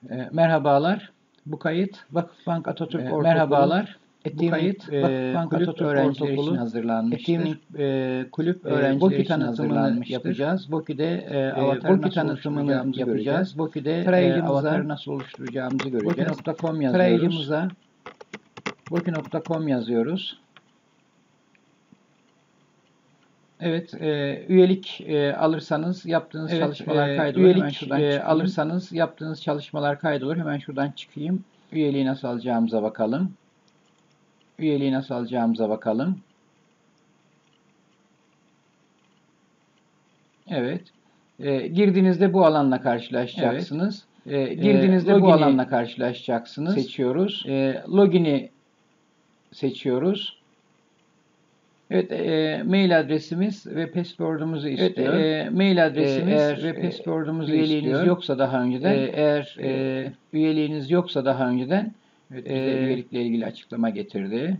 Merhabalar. Bu kayıt Vakıfbank Atatürk Ortaokulu. Merhabalar. Bu kayıt Vakıfbank Atatürk öğrencileri için hazırlanmıştır. Kulüp öğrencileri için hazırlanmıştır. Yapacağız. Boki'de avatarı nasıl oluşturacağımızı yapacağız. Boki'de avatarı nasıl oluşturacağımızı göreceğiz. Boki.com yazıyoruz. Boki.com yazıyoruz. Evet, üyelik alırsanız yaptığınız çalışmalar kaydolur. Hemen şuradan çıkayım. Üyeliği nasıl alacağımıza bakalım. Evet. Girdiğinizde bu alanla karşılaşacaksınız. Seçiyoruz. Login'i seçiyoruz. Evet, mail adresimiz ve password'umuzu istiyor. Üyeliğiniz yoksa daha önceden, üyeliğiniz yoksa daha önceden, bize üyelikle ilgili açıklama getirdi.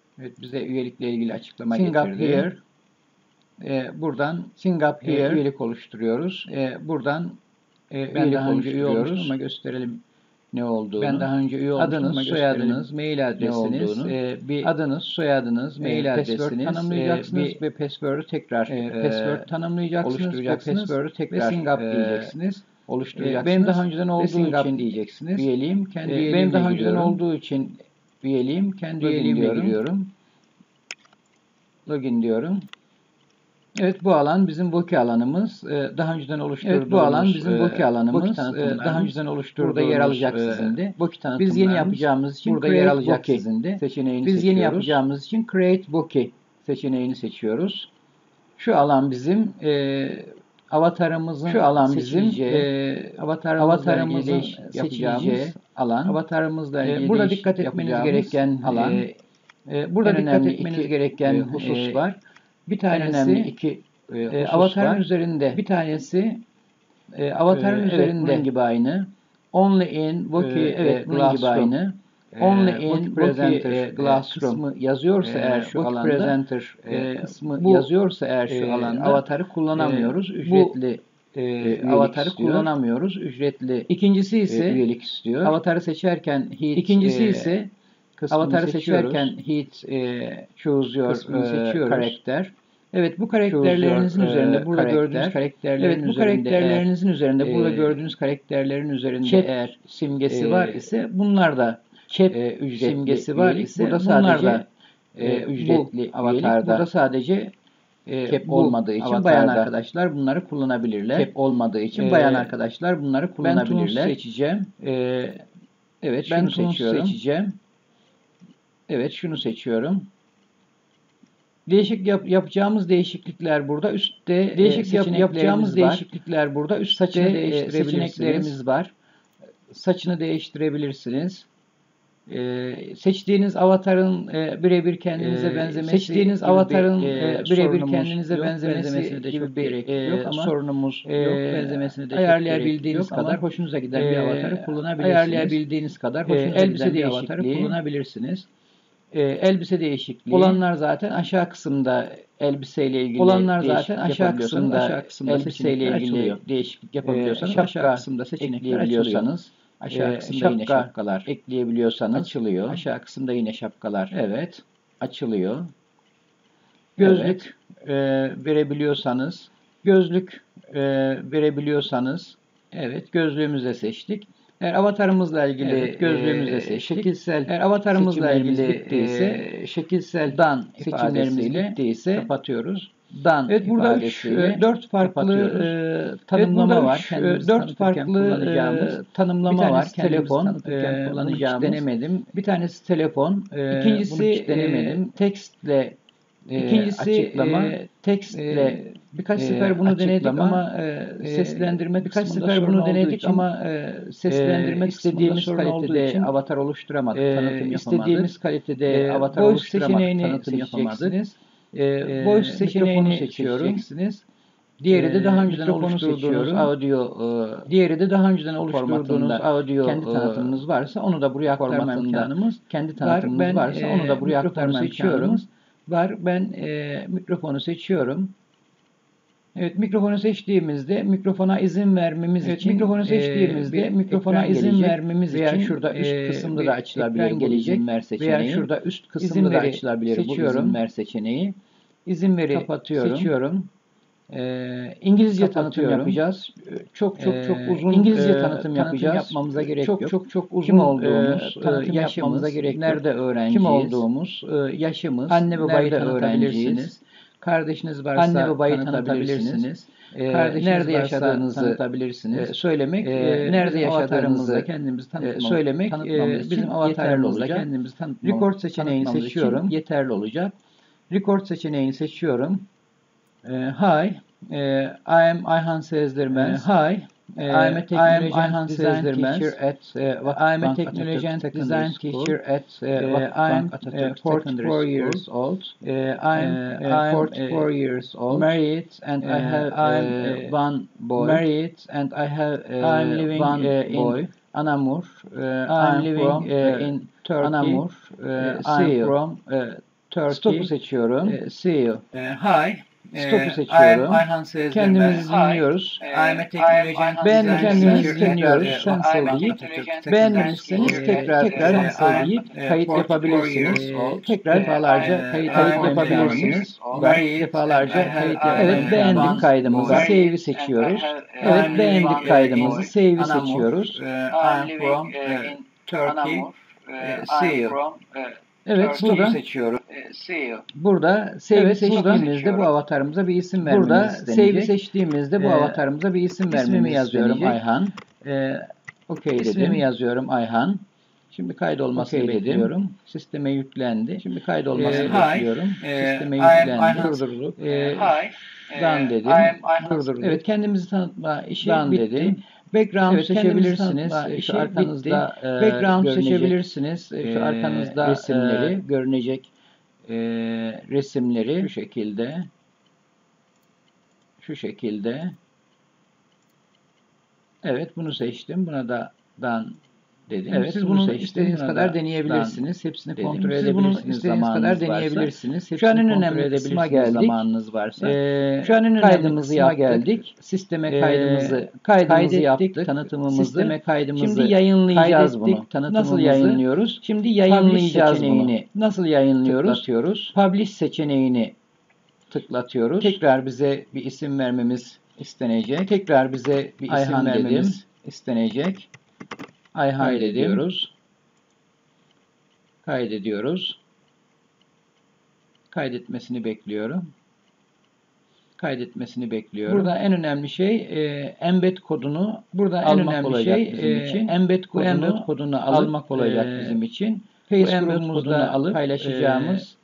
Buradan üyelik oluşturuyoruz. Buradan ben daha önce üye olmuştum ama gösterelim ne olduğunu. Ben daha önce üye olmuştum ama soyadınız, mail adresiniz, adınız, soyadınız, mail adresiniz, tanımlayacaksınız ve password'u tekrar oluşturacaksınız ve sign up diyeceksiniz. Benim daha önceden olduğu için diyeceksiniz. Üyeliğim, kendi üyeliğimle giriyorum. Login diyorum. Evet, bu alan bizim Boki alanımız. Daha önceden oluşturduğumuz burada yer alacak sizin de. Biz yeni yapacağımız için burada yer alacak sizin de Create Boki seçeneğini seçiyoruz. Şu alan bizim avatarımızın seçileceği alan. Avatarımızla ilgili burada dikkat etmeniz gereken alan. Burada dikkat etmeniz gereken husus var. Bir tanesi avatarın üzerinde. Bir tanesi avatarın üzerinde gibi aynı. Only in Boki bunun gibi aynı. Only in Boki kısmı yazıyorsa eğer şu alanda avatarı kullanamıyoruz. Ücretli avatarı kullanamıyoruz. Ücretli. İkincisi ise üyelik istiyor. Avatarı seçerken choose your karakter. Evet, bu karakterlerinizin üzerinde burada gördüğünüz karakterlerin üzerinde eğer simgesi var ise bunlar da ücretli simgesi var ise burada sadece ücretli avatarda. Burada sadece cap olmadığı için bayan arkadaşlar bunları kullanabilirler. Ben Tunus seçeceğim. Evet, ben Tunus seçeceğim. Evet, şunu seçiyorum. Yapacağımız değişiklikler burada. Üstte saçını değiştirebiliriz. Saçını değiştirebilirsiniz. Seçtiğiniz avatarın birebir kendinize benzemesi gibi bir gerek yok ama sorunumuz yok. Benzemesine de ayarlayabildiğiniz kadar hoşunuza giden bir avatarı kullanabilirsiniz. Elbise değişikliği olanlar zaten aşağı kısımda elbiseyle ilgili değişiklik yapabiliyorsanız aşağı kısımda seçenekler açılıyor. Aşağı kısımda yine şapkalar ekleyebiliyorsanız açılıyor. Aşağı kısımda yine şapkalar açılıyor. Gözlük verebiliyorsanız evet, gözlüğümüzü de seçtik. Eğer avatarımızla ilgili şekilsel done seçimlerimiz bittiyse kapatıyoruz. Done evet, burada 4 farklı tanımlama var. 4 farklı tanımlama var. Telefon, bunu hiç denemedim. Bir tanesi telefon, ikincisi tekstle açıklama, birkaç sefer bunu denedik ama seslendirme istediğimiz kalitede avatar oluşturamadık, tanıtım yapamadık. Voice seçeneğini seçeceksiniz. Diğeri de daha önceden oluşturduğunuz audio kendi tanıtımınız varsa onu da buraya aktarma imkanımız var. Ben mikrofonu seçiyorum. Evet, mikrofonu seçtiğimizde mikrofona izin vermemiz için mikrofonu seçtiğimizde mikrofona izin vermemiz için şurada üst kısımda da açılabilir bu izin ver seçeneği. Veya şurada üst kısımda da açılabilir bu izin ver seçeneği. İzin veri kapatıyorum. Seçiyorum. İngilizce tanıtım yapacağız. Çok uzun İngilizce tanıtım yapmamıza gerek yok. Çok uzun kim olduğumuz, tanıtım yapmamıza gerek yok. Nerede öğrenciyiz? Kim olduğumuz, yaşımız, anne babayı tanıtabilirsiniz. Kardeşiniz varsa anne babayı tanıtabilirsiniz. Nerede yaşadığınızı tanıtabilirsiniz. Söylemek, nerede yaşadığınızı kendimizi söylemek bizim avatarımızda kendimizi tanıtmamız. Record seçeneğini seçiyorum. Yeterli olacak. Record seçeneğini seçiyorum. Hi, I am Ayhan Sezdirmez. Hi, I am a technology and design teacher at Vakıfbank Atatürk Secondary School. I am 44 years old. I am 44 years old. Married and I have one boy. Married and I have I'm living in Anamur. I'm living in Turkey. Anamur. I'm from Turkey. Stop'u seçiyorum. See you. Hi. Stop'u seçiyorum. Kendimizi dinliyoruz. Ben kendimizi dinliyoruz. Cancel deyip beğenmemişseniz tekrar cancel deyip kayıt yapabilirsiniz. Tekrar defalarca kayıt yapabilirsiniz. Defalarca kayıt yapabilirsiniz. Evet, beğendik kaydımızı. Save'i seçiyoruz. Evet, beğendik kaydımızı. Save'i seçiyoruz. I'm from Turkey. See you. Evet, burada seçiyorum. Burada save seçtiğimizde bu avatarımıza bir isim vermemiz istenecek. Save seçtiğimizde bu avatarımıza bir isim vermemiz yazıyorum Ayhan. Okey dedim. İsmimi yazıyorum Ayhan. Şimdi kaydolmasını bekliyorum. Sisteme yüklendi. Şimdi kaydolmasını bekliyorum. Sisteme yüklendi. Durdurduk. Done dedim. Durdurduk. Evet, kendimizi tanıtma işi bitti. Background seçebilirsiniz. Şu arkanızda background seçebilirsiniz. Şu arkanızda resimleri görünecek resimleri şu şekilde. Evet, bunu seçtim. Buna da done dedim. Evet, siz bunu istediğiniz kadar deneyebilirsiniz. Hepsini kontrol edebilirsiniz zamanınız varsa. Şu an en önemli kısma geldik. Zamanınız varsa. Şu an en önemli kısma geldik. Sisteme kaydımızı yaptık. Tanıtımımızı. Sisteme kaydımızı şimdi yayınlayacağız bunu. Nasıl yayınlıyoruz? Şimdi yayınlayacağız bunu. Nasıl yayınlıyoruz? Tıklatıyoruz. Publish seçeneğini tıklatıyoruz. Tekrar bize bir isim vermemiz istenecek. Tekrar bize bir isim vermemiz istenecek. Ayhan diyoruz. Kaydediyoruz. Kaydetmesini bekliyorum. Burada en önemli şey embed kodunu almak olacak bizim için. Embed kodunu almak olacak bizim için. Face grubumuzda paylaşacağımız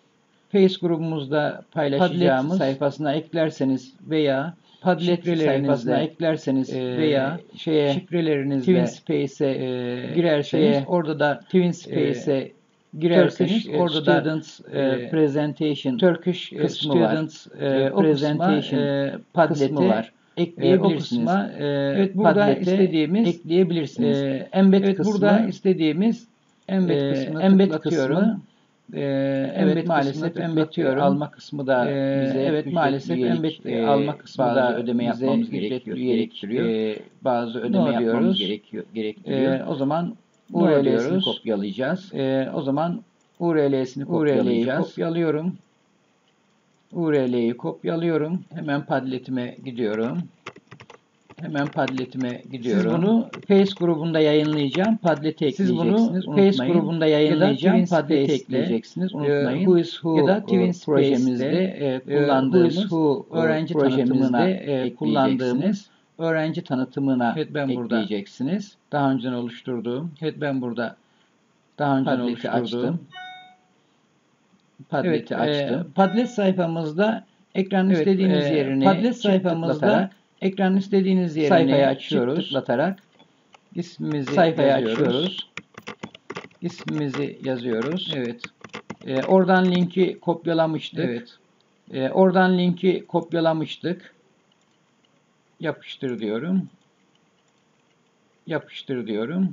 Padlet sayfasına eklerseniz veya Padlet sayfasına eklerseniz veya şifrelerinizle TwinSpace'e girerseniz orada da TwinSpace'e girerseniz orada da presentation Turkish kısmı var. Padlet'i ekleyebilirsiniz. Evet, burada istediğimiz ekleyebilirsiniz. Embed kısmı burada istediğimiz embed kısmı evet, maalesef embed alma kısmı da bize evet, maalesef embed alma kısmı da ödeme yapmamız gerektiriyor. Bazı ödeme yapmamız gerektiriyor. O zaman URL'sini kopyalayacağız. URL'yi kopyalıyorum. Hemen Padlet'ime gidiyorum. Siz bunu Face grubunda yayınlayacağım. Padlet'e ekleyeceksiniz. Padlet'e ekleyeceksiniz. Unutmayın. Who is Who ya da projemizde kullandığımız öğrenci tanıtımına ekleyeceksiniz. Daha önceden oluşturduğum. Evet, ben burada Padlet'i açtım. Padlet sayfamızda ekranın istediğiniz yerine ekranın istediğiniz yerine sayfayı açıyoruz. Tıklatarak İsmimizi yazıyoruz. Evet. Oradan linki kopyalamıştık. Yapıştır diyorum.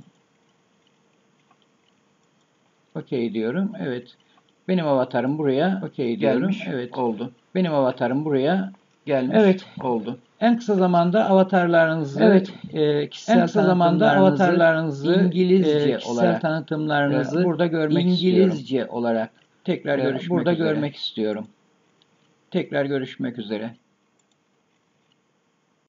Okey diyorum. Evet. Benim avatarım buraya gelmiş. Evet. Oldu. Benim avatarım buraya gelmiş oldu. En kısa zamanda avatarlarınızı, İngilizce olarak tanıtımlarınızı burada görmek istiyorum. Tekrar görüşmek üzere.